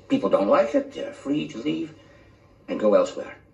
People don't like it, they're free to leave and go elsewhere.